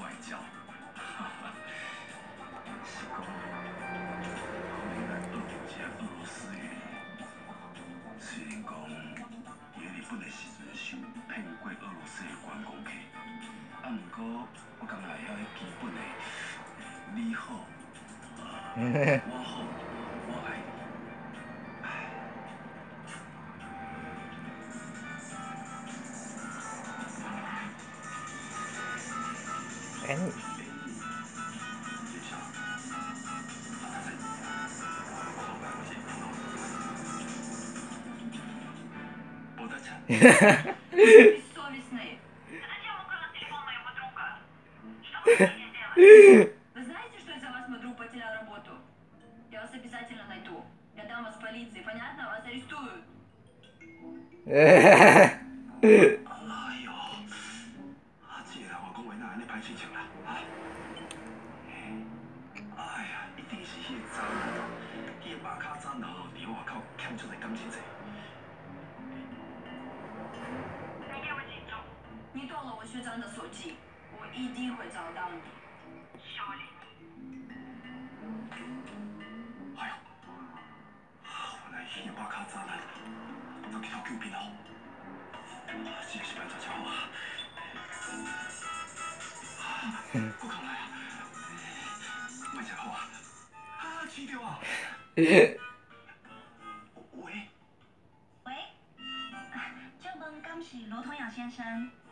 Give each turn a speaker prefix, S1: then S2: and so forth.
S1: 外交。是讲，可能来恶补一下俄罗斯语。虽然讲，伊日本的时阵受骗过俄罗斯的观光客，啊，不过我感觉会晓迄基本的你好，我好，我爱你。
S2: N。
S3: Бессовестные. Зачем украл телефон моего друга? Что вы хотите делать? Вы знаете, что из-за вас мой друг потерял работу? Я вас обязательно найду. Я дам вас полиции, понятно? Вас арестуют.
S1: 哎呦，这个人话讲话哪安尼歹心情啦？啊！哎呀，一定是迄个渣男，迄个马卡渣男哦，伫外口欠出来感情债。
S3: 你给我记住，你动了我学长的手机，我一定会找到你，修理你。
S1: 哎呦，原来迄个马卡渣男都去偷救兵哦，这个是办怎才好啊？我靠来啊！卖才好啊！啊，起着啊！喂。
S3: 喂，这问敢是罗同阳先生？